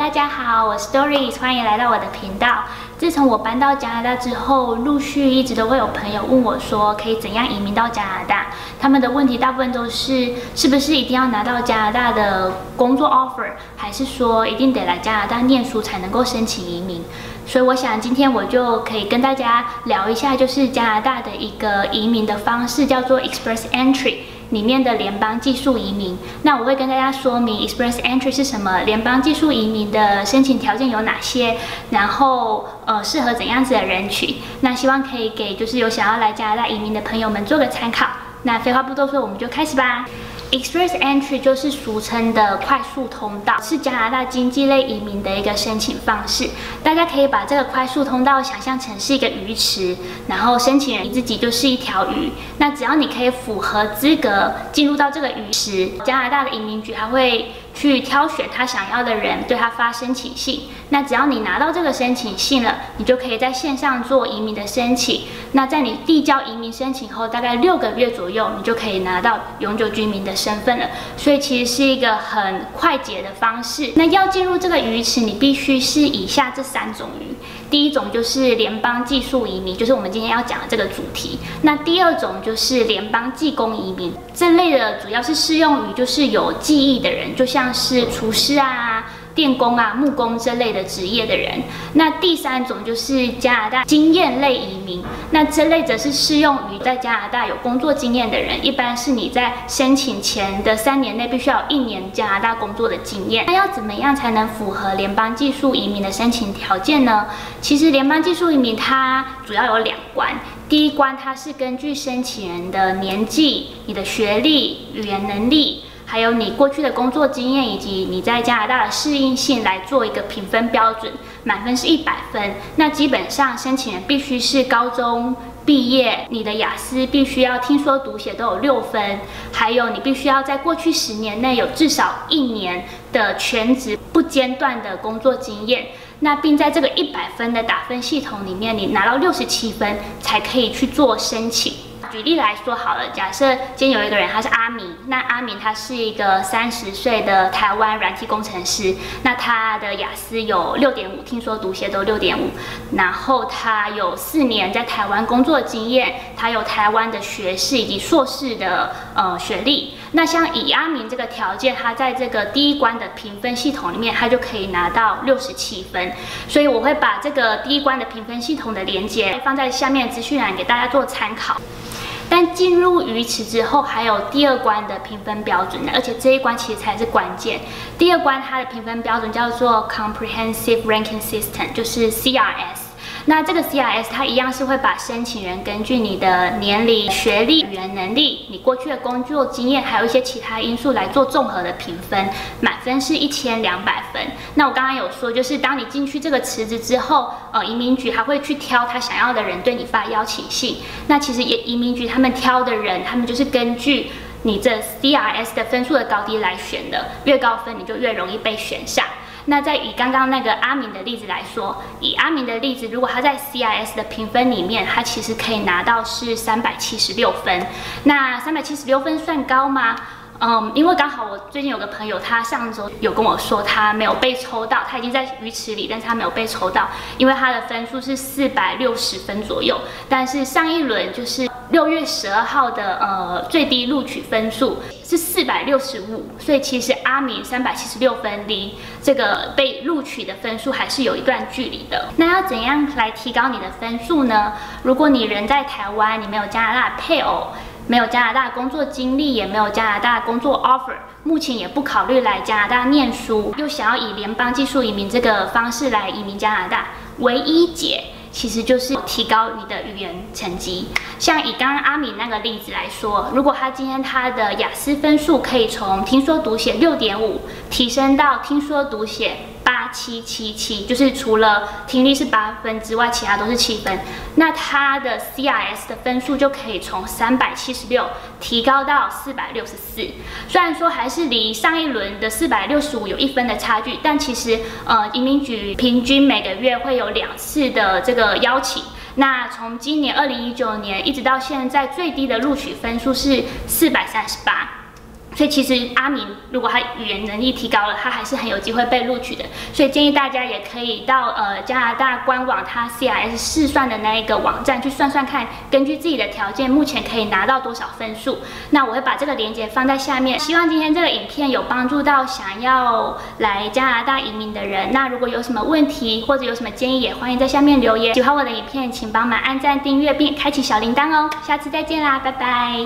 大家好，我是 Doris， 欢迎来到我的频道。自从我搬到加拿大之后，陆续一直都会有朋友问我说，可以怎样移民到加拿大？他们的问题大部分都是，是不是一定要拿到加拿大的工作 offer， 还是说一定得来加拿大念书才能够申请移民？所以我想今天我就可以跟大家聊一下，就是加拿大的一个移民的方式，叫做 Express Entry。里面的联邦技术移民，那我会跟大家说明 Express Entry 是什么，联邦技术移民的申请条件有哪些，然后适合怎样子的人群。那希望可以给就是有想要来加拿大移民的朋友们做个参考。那废话不多说，我们就开始吧。Express Entry 就是俗称的快速通道，是加拿大经济类移民的一个申请方式。大家可以把这个快速通道想象成是一个鱼池，然后申请人自己就是一条鱼。那只要你可以符合资格进入到这个鱼池，加拿大的移民局还会去挑选他想要的人，对他发申请信。那只要你拿到这个申请信了，你就可以在线上做移民的申请。那在你递交移民申请后，大概6个月左右，你就可以拿到永久居民的身份了。所以其实是一个很快捷的方式。那要进入这个鱼池，你必须是以下这3种鱼。第一种就是联邦技术移民，就是我们今天要讲的这个主题。那第二种就是联邦技工移民，这类的主要是适用于就是有技艺的人，就像是厨师啊、电工啊、木工这类的职业的人。那第3种就是加拿大经验类移民，那这类则是适用于在加拿大有工作经验的人，一般是你在申请前的3年内必须要有1年加拿大工作的经验。那要怎么样才能符合联邦技术移民的申请条件呢？其实联邦技术移民它主要有2关。第一关它是根据申请人的年纪、你的学历、语言能力，还有你过去的工作经验以及你在加拿大的适应性来做一个评分标准，满分是100分。那基本上申请人必须是高中毕业，你的雅思必须要听说读写都有6分，还有你必须要在过去10年内有至少1年的全职不间断的工作经验。那并在这个100分的打分系统里面，你拿到67分才可以去做申请。举例来说好了，假设今天有一个人他是阿明，那阿明他是一个30岁的台湾软体工程师，那他的雅思有6.5，听说读写都6.5，然后他有4年在台湾工作经验，他有台湾的学士以及硕士的学历。那像以阿明这个条件，他在这个第1关的评分系统里面，他就可以拿到67分。所以我会把这个第1关的评分系统的连结放在下面资讯栏给大家做参考。但进入鱼池之后，还有第2关的评分标准的，而且这一关其实才是关键。第2关它的评分标准叫做 Comprehensive Ranking System， 就是 CRS。那这个 CRS 它一样是会把申请人根据你的年龄、学历、语言能力、你过去的工作经验，还有一些其他因素来做综合的评分，满分是1200分。那我刚刚有说，就是当你进去这个池子之后，移民局还会去挑他想要的人对你发邀请信。那其实移民局他们挑的人，他们就是根据你这 CRS 的分数的高低来选的，越高分你就越容易被选上。那再以刚刚那个阿明的例子来说，以阿明的例子，如果他在 CRS 的评分里面，他其实可以拿到是376分。那376分算高吗？因为刚好我最近有个朋友，他上周有跟我说他没有被抽到，他已经在鱼池里，但是他没有被抽到，因为他的分数是460分左右。但是上一轮就是6月12号的最低录取分数是465，所以其实阿明376分离这个被录取的分数还是有一段距离的。那要怎样来提高你的分数呢？如果你人在台湾，你没有加拿大配偶，没有加拿大工作经历，也没有加拿大工作 offer， 目前也不考虑来加拿大念书，又想要以联邦技术移民这个方式来移民加拿大，唯一解其实就是提高你的语言成绩。像以刚刚阿敏那个例子来说，如果他今天他的雅思分数可以从听说读写6.5提升到听说读写8777，就是除了听力是8分之外，其他都是7分。那他的 CRS 的分数就可以从376提高到464。虽然说还是离上一轮的465有1分的差距，但其实移民局平均每个月会有2次的这个邀请。那从今年2019年一直到现在，最低的录取分数是438。 所以其实阿明如果他语言能力提高了，他还是很有机会被录取的。所以建议大家也可以到加拿大官网它 CRS 试算的那一个网站去算算看，根据自己的条件目前可以拿到多少分数。那我会把这个链接放在下面。希望今天这个影片有帮助到想要来加拿大移民的人。那如果有什么问题或者有什么建议，也欢迎在下面留言。喜欢我的影片，请帮忙按赞、订阅并开启小铃铛哦。下次再见啦，拜拜。